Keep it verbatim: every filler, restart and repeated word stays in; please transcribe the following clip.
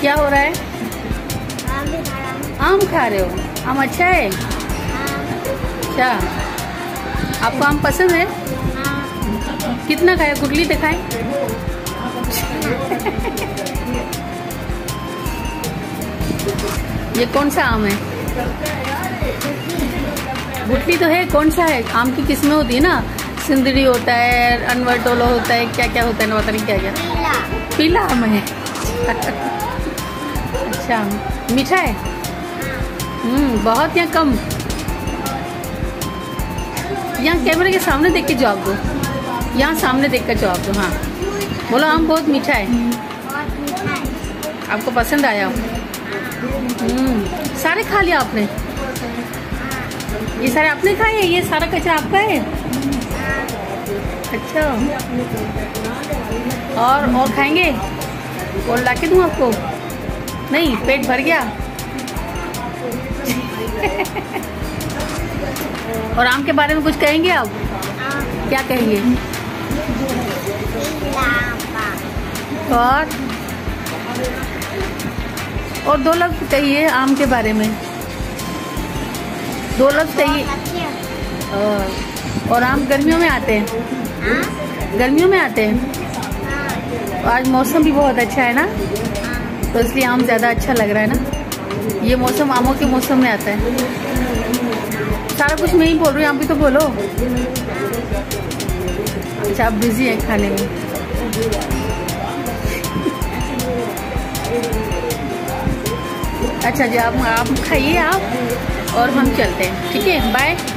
क्या हो रहा है? आम भी खा रहा हूँ। आम खा रहे हो? आम अच्छा है? अच्छा, आपको आम पसंद है? हाँ। कितना खाया? गुटली दिखाए। ये कौन सा आम है? गुटली तो है, कौन सा है? आम की किस्में होती है ना, सिंदड़ी होता है, अनवर टोलो होता है, क्या क्या होता है ना, पता नहीं क्या क्या। पीला पीला आम है। अच्छा, मीठा है? हम्म, बहुत या कम? यहाँ कैमरे के सामने देख के जवाब दो, यहाँ सामने देख कर जवाब दो। हाँ बोलो, आम बहुत मीठा है। बहुत मीठा है। आपको पसंद आया? हम्म, सारे खा लिया आपने? ये सारे आपने खाए? ये सारा कचरा आपका है? अच्छा, और और खाएंगे? और लाके दूं आपको? नहीं, पेट भर गया? और आम के बारे में कुछ कहेंगे आप? क्या कहेंगे? और और दो लफ्ज कहिए आम के बारे में, दो लफ्ज कहिए। और, और आम गर्मियों में आते हैं? गर्मियों में आते हैं। आज मौसम भी बहुत अच्छा है ना, तो इसलिए आम ज़्यादा अच्छा लग रहा है ना। ये मौसम आमों के मौसम में आता है। सारा कुछ मैं ही बोल रही हूँ, आप भी तो बोलो। अच्छा, आप बिजी हैं खाने में। अच्छा जी, आप आप खाइए आप, और हम चलते हैं। ठीक है, बाय।